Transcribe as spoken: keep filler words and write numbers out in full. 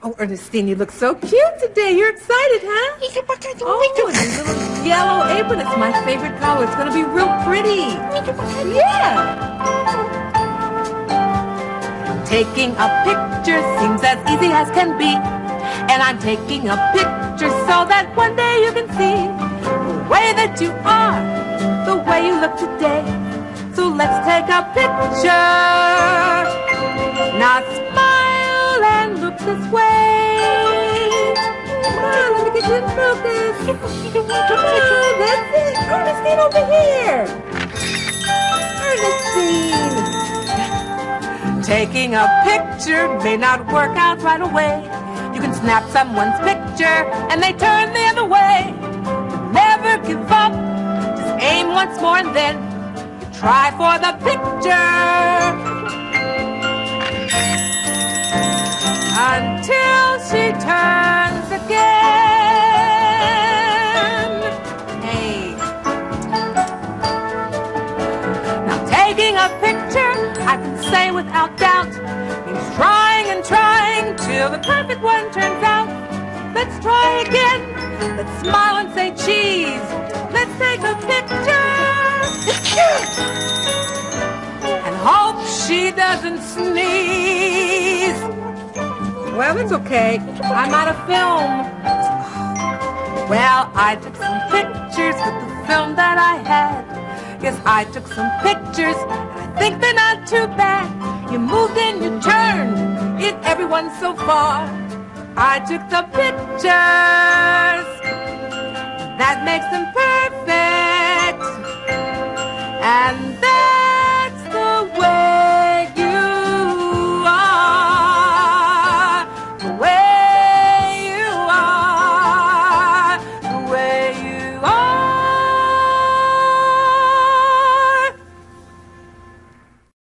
Oh, Ernestine, you look so cute today. You're excited, huh? Oh, and your little yellow apron. It's my favorite color. It's going to be real pretty. Yeah. Taking a picture seems as easy as can be. And I'm taking a picture so that one day you can see the way that you are, the way you look today. So let's take a picture. Now smile and look this way. Come on, let me get you in focus. Come on, that's it. Ernestine, over here. Ernestine. Taking a picture may not work out right away. You can snap someone's picture and they turn the other way. But never give up. Just aim once more and then you try for the picture. Until she turns again. Hey. Now taking a picture, I can say without doubt, means trying and trying till the perfect one turns out. Let's try again. Let's smile and say cheese. Let's take a picture. And hope she doesn't sneeze. Well, it's okay. I'm out of film. Well, I took some pictures with the film that I had. Yes, I took some pictures, and I think they're not too bad. You moved and you turned, hit everyone so far. I took the pictures. That makes them perfect. And then